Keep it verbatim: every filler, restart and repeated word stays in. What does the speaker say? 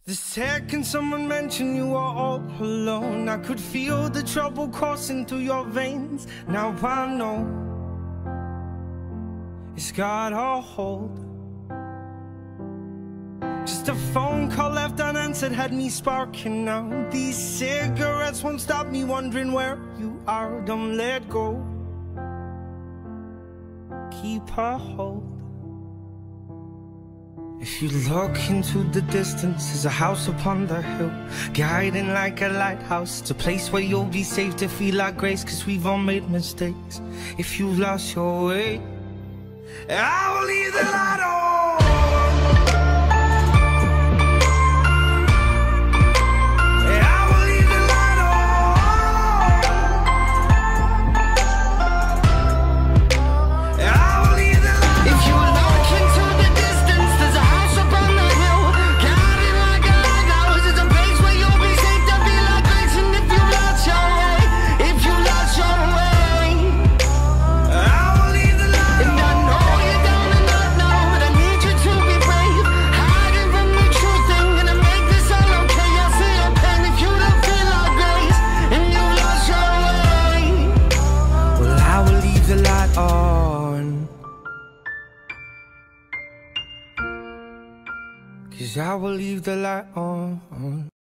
The second someone mentioned you were all alone, I could feel the trouble coursing through your veins. Now I know it's got a hold. Just a phone call left unanswered had me sparking now. These cigarettes won't stop me wondering where you are. Don't let go, keep a hold. If you look into the distance, there's a house upon the hill, guiding like a lighthouse. It's a place where you'll be safe to feel our grace, cause we've all made mistakes. If you've lost your way, I will leave the light on. On, 'cause I will leave the light on.